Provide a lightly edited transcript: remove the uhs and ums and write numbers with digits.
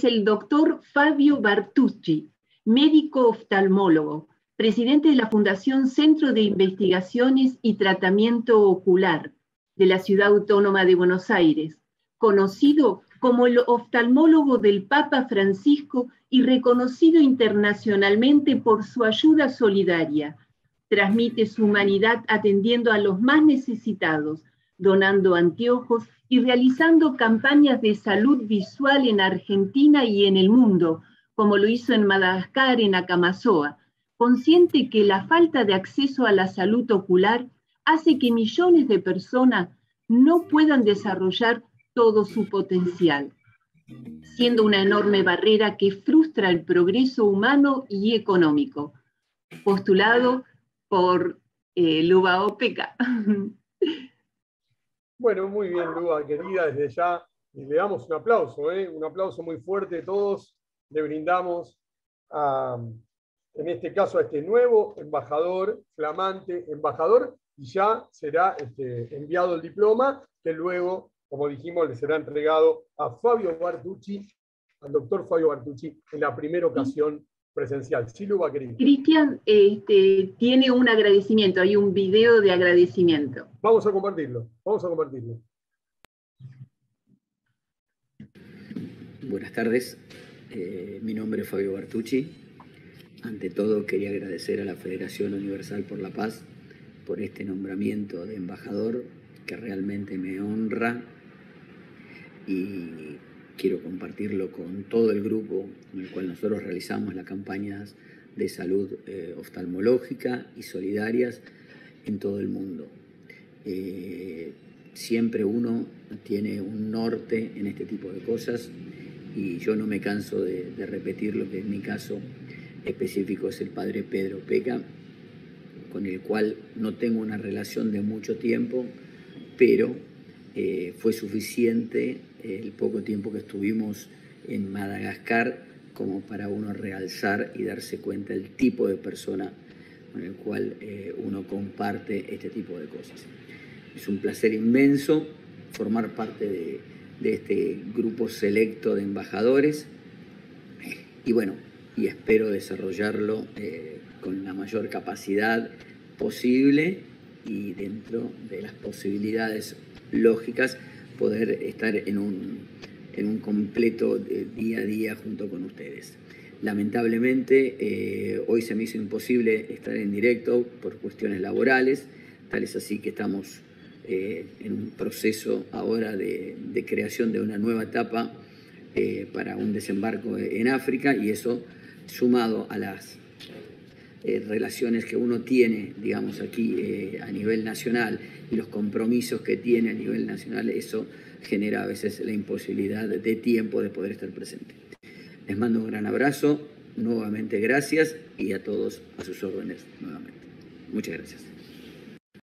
es el doctor Fabio Bartucci, médico oftalmólogo, presidente de la Fundación Centro de Investigaciones y Tratamiento Ocular de la Ciudad Autónoma de Buenos Aires, conocido como el oftalmólogo del Papa Francisco y reconocido internacionalmente por su ayuda solidaria. Transmite su humanidad atendiendo a los más necesitados, donando anteojos y realizando campañas de salud visual en Argentina y en el mundo, como lo hizo en Madagascar, en Acamazoa, consciente que la falta de acceso a la salud ocular hace que millones de personas no puedan desarrollar todo su potencial, siendo una enorme barrera que frustra el progreso humano y económico. Postulado por Luba Opeca. Bueno, muy bien, Luba, querida, desde ya le damos un aplauso muy fuerte a todos. Le brindamos, en este caso, a este nuevo embajador, flamante embajador, y ya será enviado el diploma, que luego, como dijimos, le será entregado a Fabio Bartucci, al doctor Fabio Bartucci, en la primera ocasión presencial. Sí, Luba, querida. Cristian tiene un agradecimiento, hay un video de agradecimiento. Vamos a compartirlo, vamos a compartirlo. Buenas tardes, mi nombre es Fabio Bartucci. Ante todo quería agradecer a la Federación Universal por la Paz por este nombramiento de embajador que realmente me honra y quiero compartirlo con todo el grupo con el cual nosotros realizamos las campañas de salud oftalmológica y solidarias en todo el mundo. Siempre uno tiene un norte en este tipo de cosas y yo no me canso de repetir lo que en mi caso específico es el padre Pedro Peca, con el cual no tengo una relación de mucho tiempo, pero fue suficiente el poco tiempo que estuvimos en Madagascar como para uno realzar y darse cuenta del tipo de persona con el cual uno comparte este tipo de cosas. Es un placer inmenso formar parte de este grupo selecto de embajadores y bueno, y espero desarrollarlo con la mayor capacidad posible y dentro de las posibilidades lógicas poder estar en un completo día a día junto con ustedes. Lamentablemente hoy se me hizo imposible estar en directo por cuestiones laborales, tal es así que estamos en un proceso ahora de creación de una nueva etapa para un desembarco en África, y eso sumado a las relaciones que uno tiene, digamos, aquí a nivel nacional y los compromisos que tiene a nivel nacional, eso genera a veces la imposibilidad de tiempo de poder estar presente. Les mando un gran abrazo, nuevamente gracias y a todos a sus órdenes nuevamente. Muchas gracias.